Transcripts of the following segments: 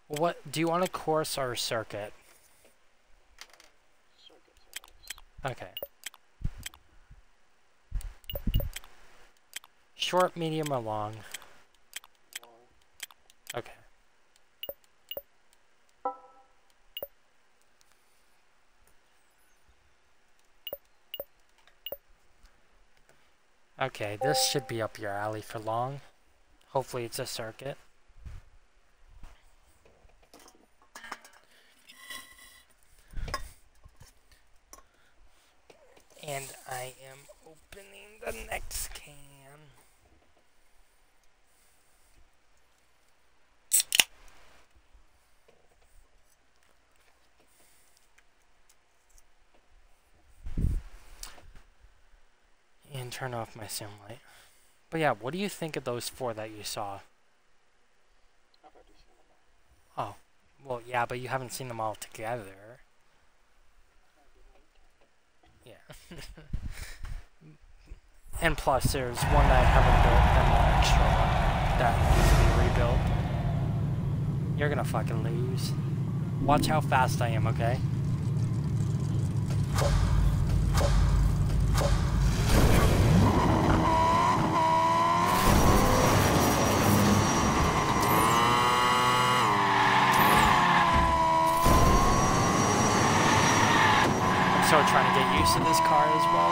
What do you want, a course or a circuit? Okay. Short, medium, or long? Okay. Okay, this should be up your alley for long. Hopefully it's a circuit. And I am opening the next can. And turn off my sim light. But yeah, what do you think of those 4 that you saw? Oh, well, yeah, but you haven't seen them all together. Yeah. And plus, there's one that I haven't built, and one extra one that needs to be rebuilt. You're gonna fucking lose. Watch how fast I am, okay? I'm still trying to get used to this car as well.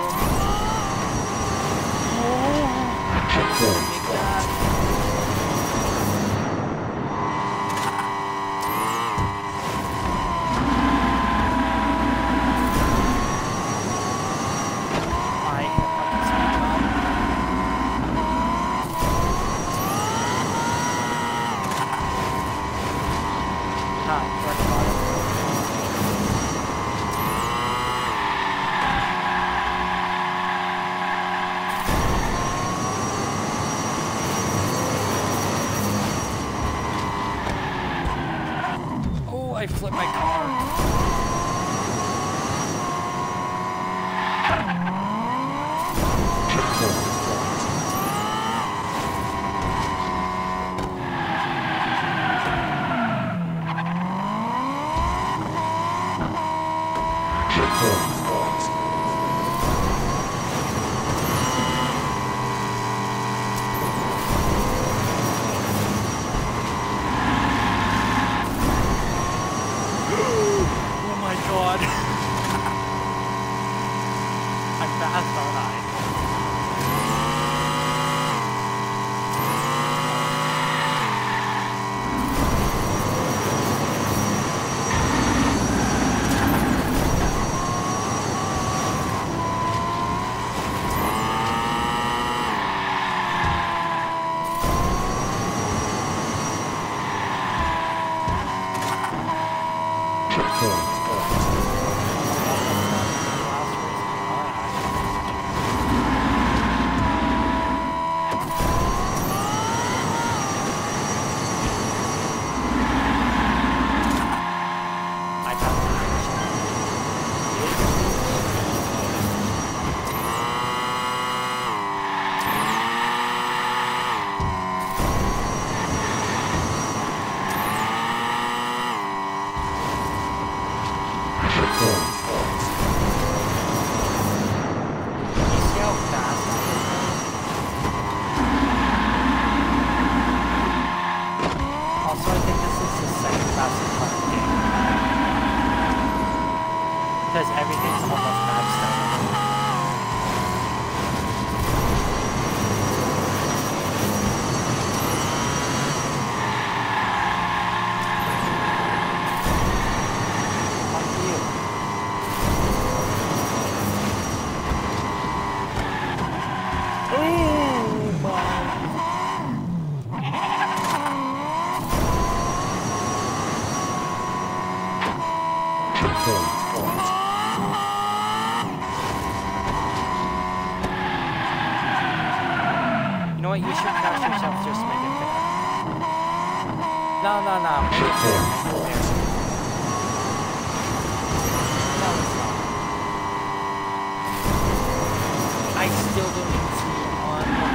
I flipped my car.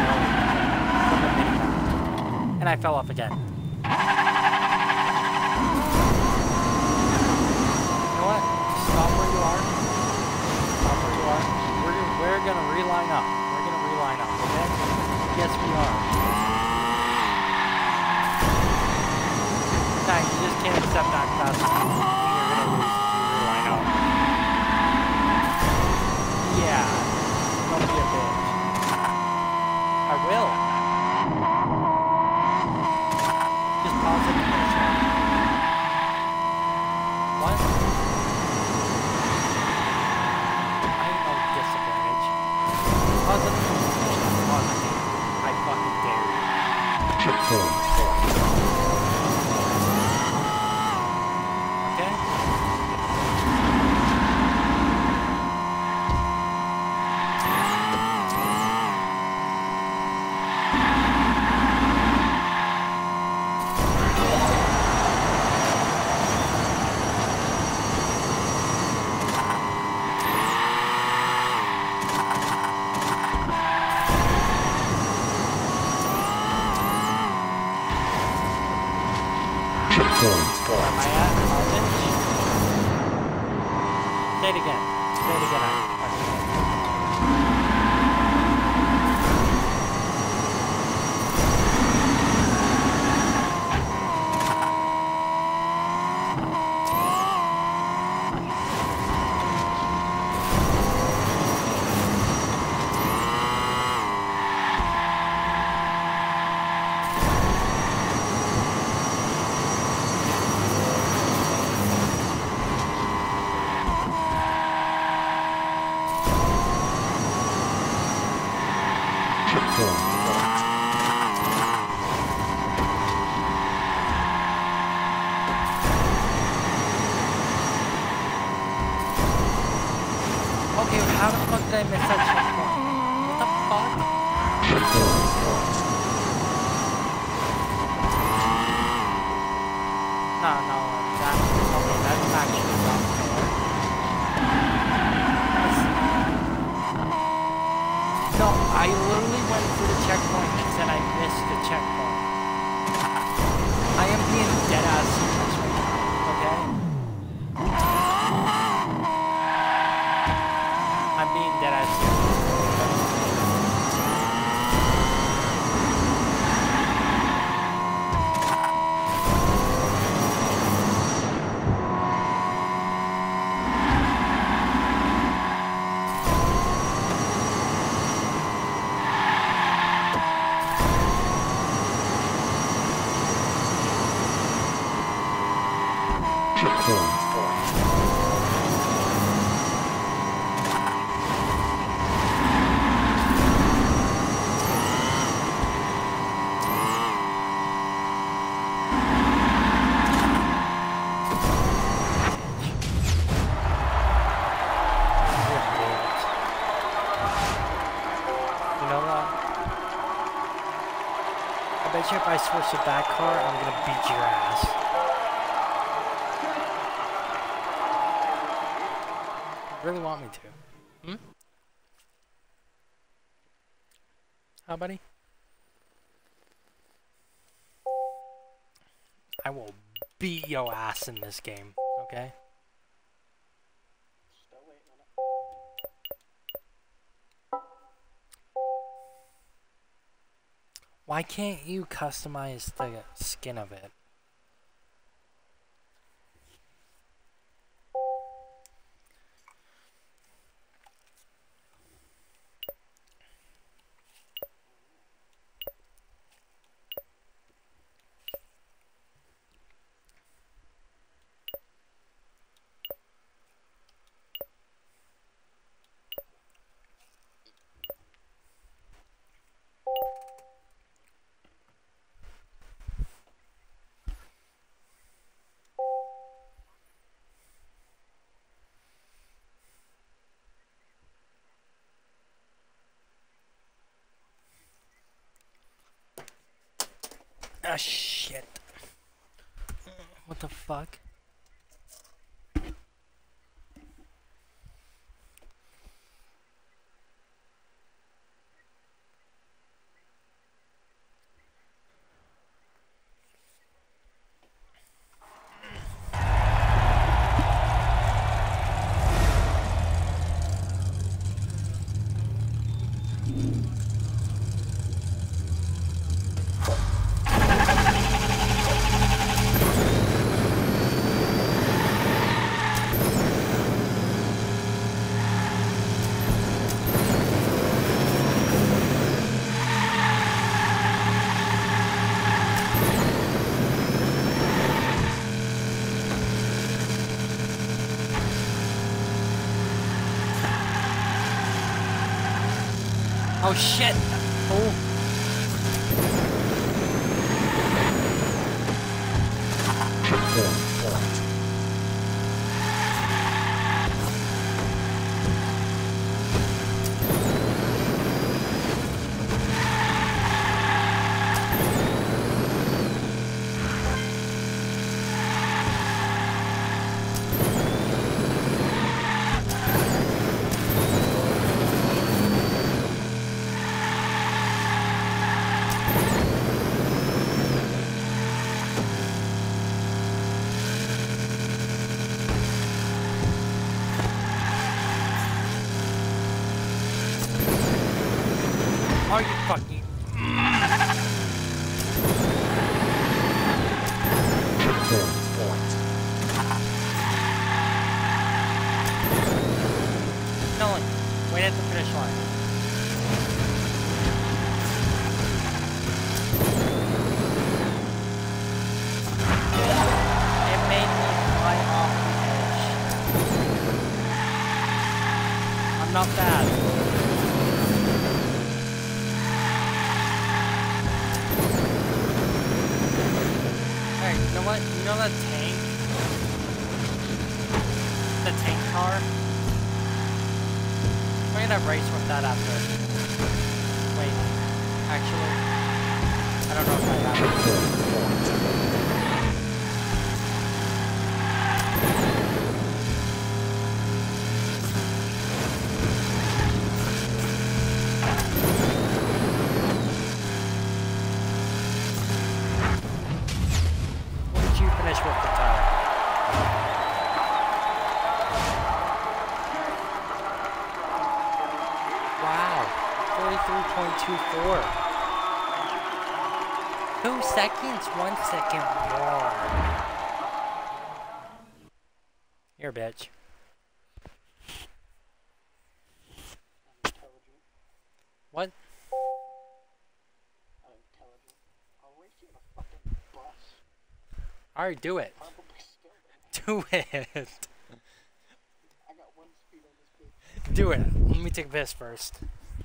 I fell off again. gonna reline up. We're gonna reline up, okay? Yes, we are. Nah, you just can't accept that fast enough. You're gonna lose if you reline up. Yeah. Don't be a bitch. I will. Just pause it and finish it. What? I ain't no disadvantage. Pause it and finish it. Pause it. I fucking dare you. Checkpoint. Okay? Where am I at? Orange? Say it again. Say it again. Okay, how the fuck did I miss that checkpoint? What the fuck? No, that's actually not fair. No, I literally went through the checkpoint and said I missed the checkpoint. I am being dead ass serious right now, okay? I'm being dead ass serious. If I switch to that car, I'm gonna beat your ass. You really want me to? How, buddy? I will beat your ass in this game, okay? Why can't you customize the skin of it? Ah, shit. What the fuck? Oh shit! Oh. Are you fucking... Nolan, wait at the finish line. It made me fly off the edge. I'm not bad. You know what? You know that tank? The tank car? We're gonna race with that after. Wait. Actually, I don't know if I have it. Finish with the time. Wow, 43.24. 2 seconds, 1 second more. You're a bitch. What? Alright, do it. Do it. Do it. Let me take this first.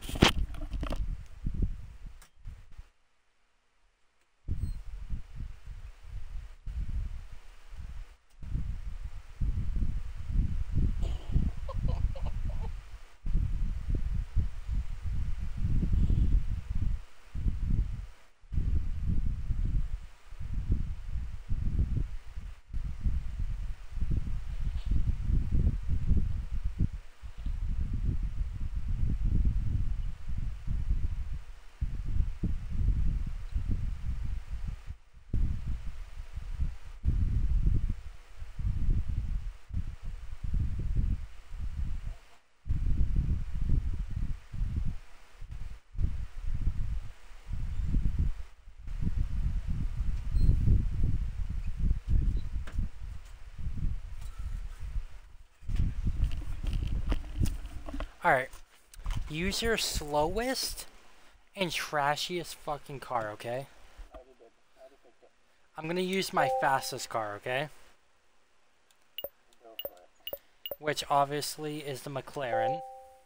Alright. Use your slowest and trashiest fucking car, okay? I'm gonna use my fastest car, okay? Which obviously is the McLaren.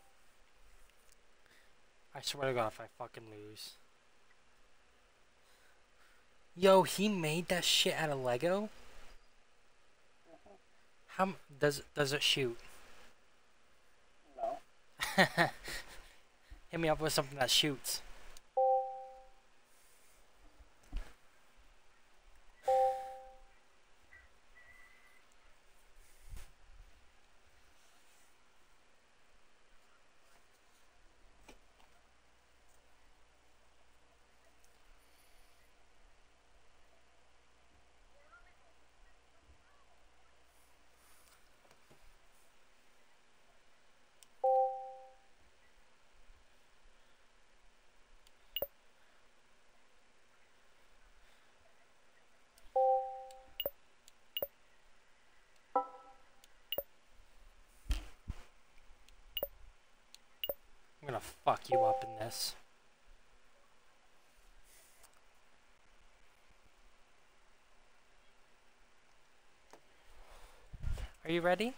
I swear to God if I fucking lose. Yo, he made that shit out of Lego? How does it shoot? Hit me up with something that shoots. I'm gonna fuck you up in this. Are you ready?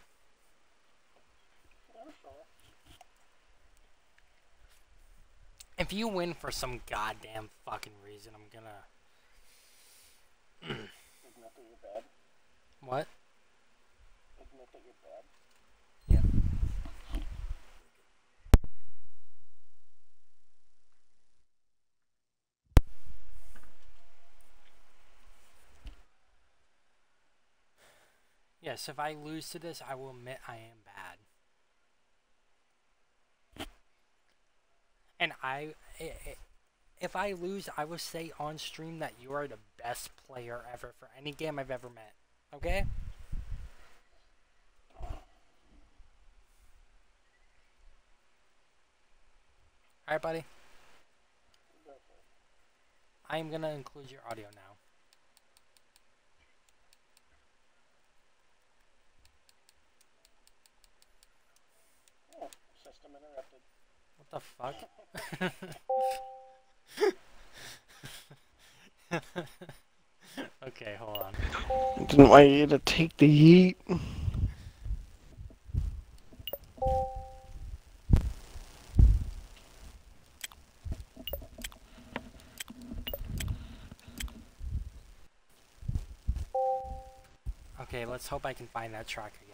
If you win for some goddamn fucking reason, I'm gonna... Admit that you're bad? What? Admit that you're bad? Yeah. Yes, if I lose to this, I will admit I am bad. And if I lose, I will say on stream that you are the best player ever for any game I've ever met. Okay? Alright, buddy? I am gonna include your audio now. Oh, system interrupted. What the fuck? Okay, hold on. I didn't want you to take the heat. Okay, let's hope I can find that track again.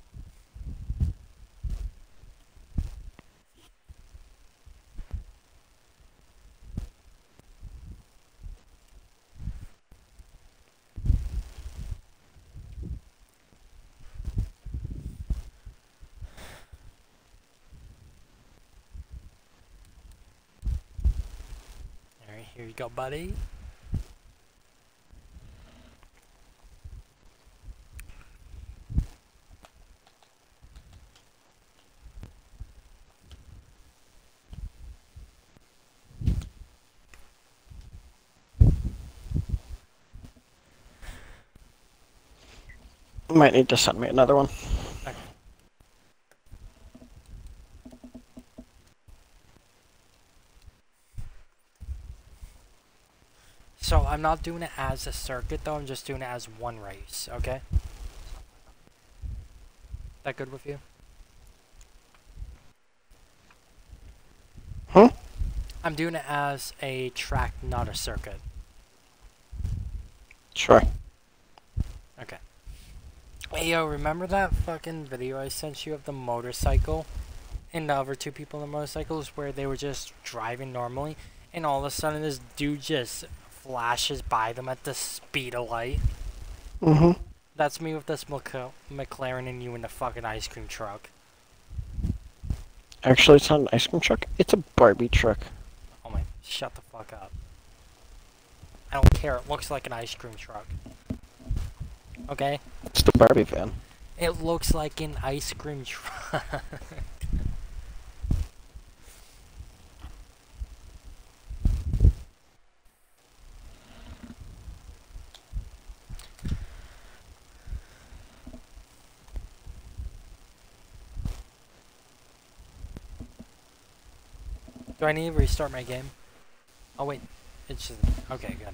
Alright, here you go, buddy. Might need to send me another one. Okay. So I'm not doing it as a circuit though, I'm just doing it as one race, okay? That good with you? Huh? I'm doing it as a track, not a circuit. Sure. Okay. Hey yo, remember that fucking video I sent you of the motorcycle? And the other two people in the motorcycles where they were just driving normally and all of a sudden this dude just flashes by them at the speed of light? Mm-hmm. That's me with this McLaren and you in the fucking ice cream truck. Actually, it's not an ice cream truck. It's a Barbie truck. Oh my, shut the fuck up. I don't care, it looks like an ice cream truck. Okay? It's the Barbie van. It looks like an ice cream truck. Do I need to restart my game? Oh wait, it's just, okay, good.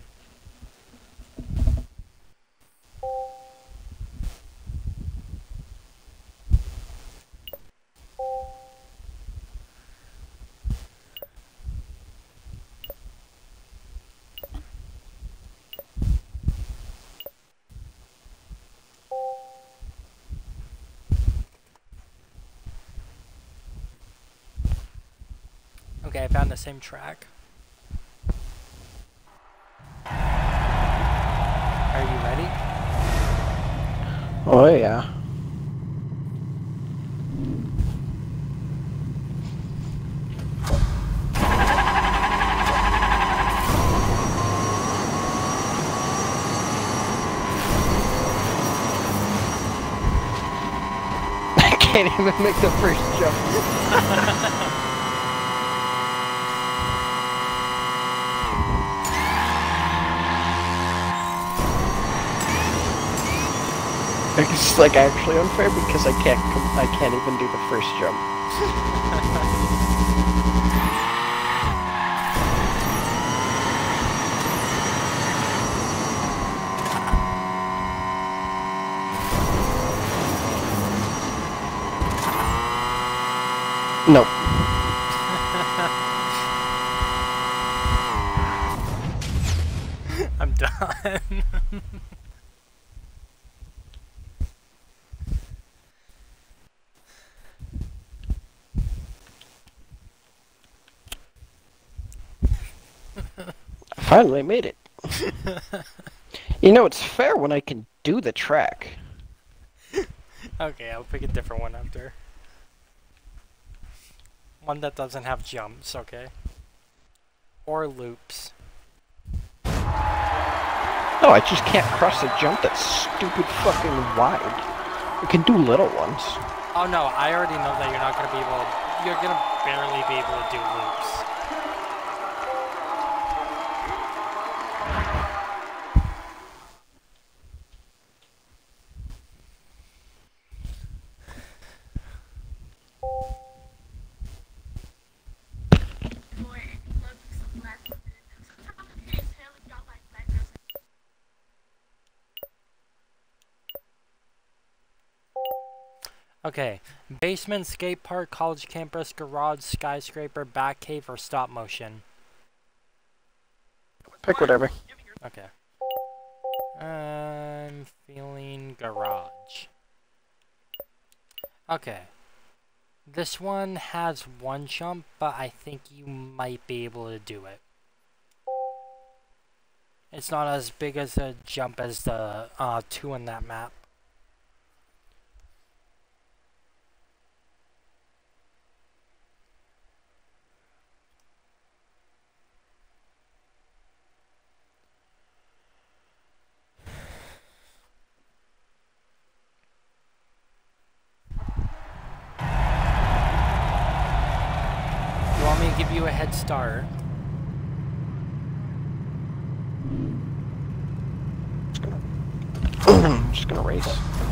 Okay, I found the same track. Are you ready? Oh, yeah. I can't even make the first jump. It's like actually unfair because I can't even do the first jump. Nope. done. I finally made it. You know, it's fair when I can do the track. Okay, I'll pick a different one after. One that doesn't have jumps, okay? Or loops. No, I just can't cross a jump that's stupid fucking wide. I can do little ones. Oh no, I already know that you're not gonna be able to, you're gonna barely be able to do loops. Okay, basement, skate park, college campus, garage, skyscraper, back cave, or stop motion. Pick whatever. Okay. I'm feeling garage. Okay. This one has one jump, but I think you might be able to do it. It's not as big as a jump as the two in that map. You want me to give you a head start? I'm just gonna race.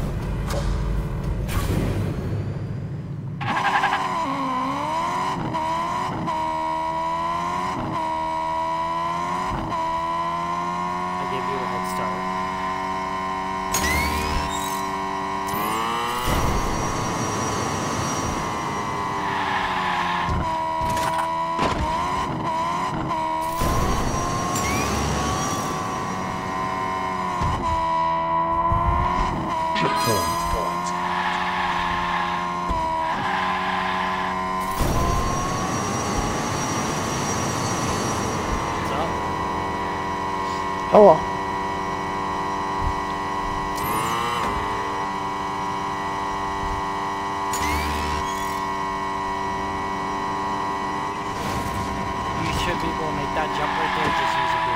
I gave you a head start. What's up? Oh well. You should be able to make that jump right there, just use a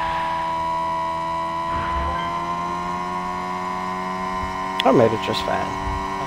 boost. I made it just fine.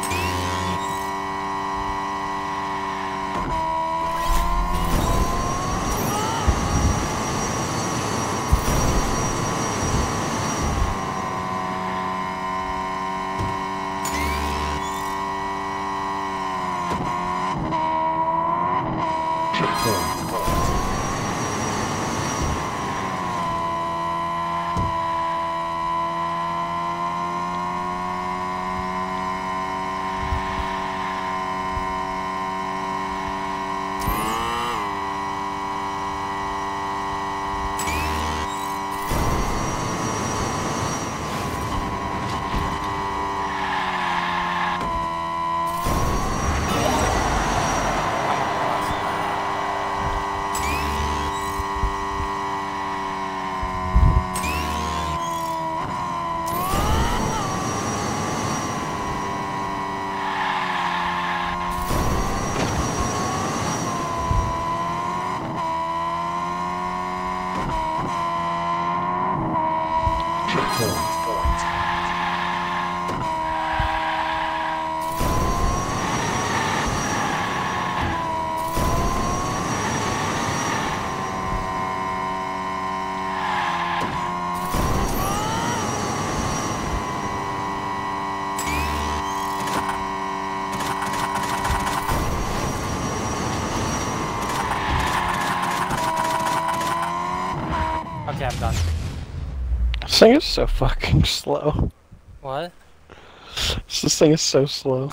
Okay, I'm done. This thing is so fucking slow. What? This thing is so slow.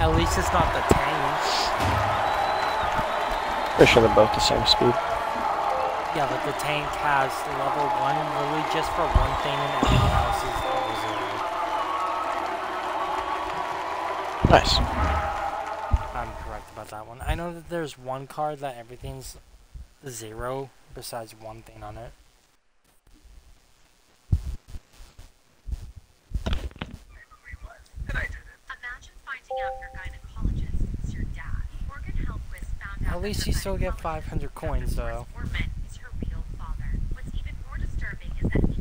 At least it's not the tank. Pretty sure they're both the same speed. Yeah, but the tank has level 1 literally just for one thing and everything else is level 0. Nice. I'm correct about that one. I know that there's one card that everything's 0 besides one thing on it. Imagine finding out your gynecologist is your dad. Morgan Hellquist found out At least that you the still get gynecologist 500 coins Dr. though. Forrest Orman is her real father. What's even more disturbing is that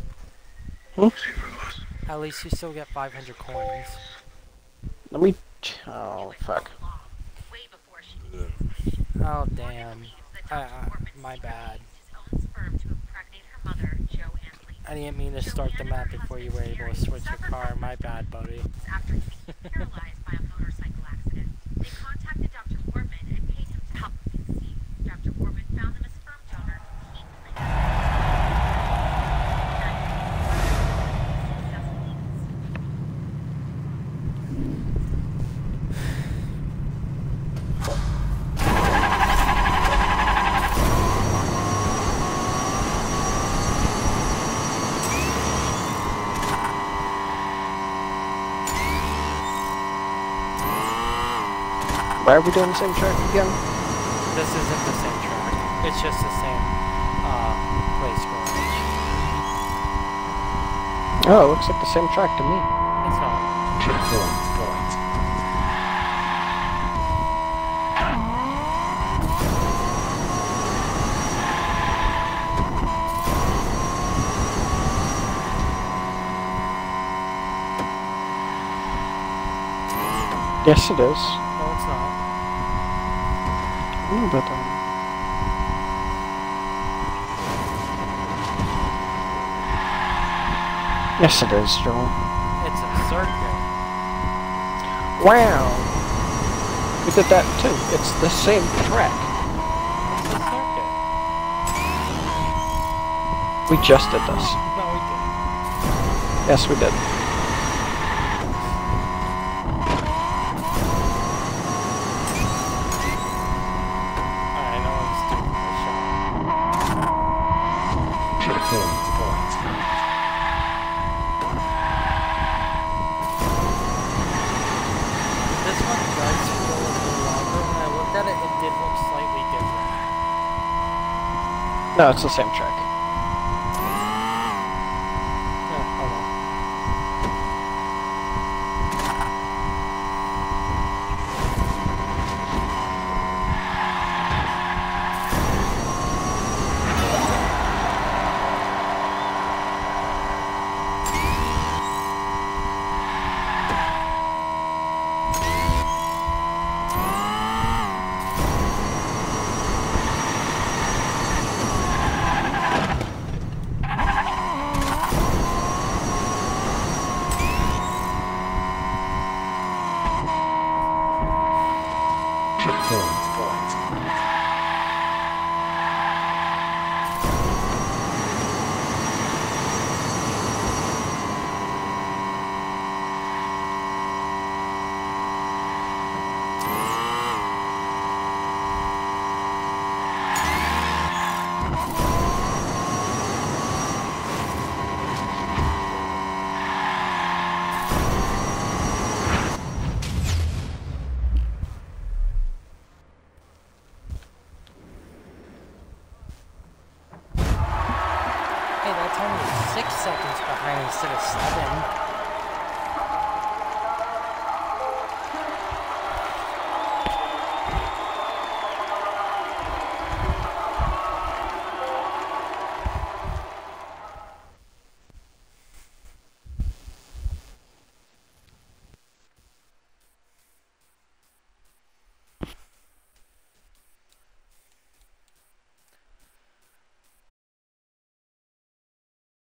At least you still get 500 coins. Let me. Oh, fuck. way before she became his Oh patient. damn. Believes that Dr. Orman My secretly bad. used his own sperm to impregnate her mother, Joanne Lee. I didn't mean to start the map before you were able to switch your car. My bad, buddy. After he became paralyzed by a motorcycle accident, they contacted Dr. Orman and paid him to help them conceive. Dr. Orman found them a sperm donor who he Why are we doing the same track again? This isn't the same track. It's just the same place garage. Oh, it looks like the same track to me. It's not. Yes, it is. No, it's not. But yes, it is, Joel. It's a circuit. Wow. We did that too. It's the same track. It's a circuit. We just did this. No, we didn't. Yes, we did. Alright, no one's doing the shot. This one does feel a little longer. When I looked at it, it did look slightly different. No, it's the same track. Oh well. Hey, that's only 6 seconds behind instead of 7.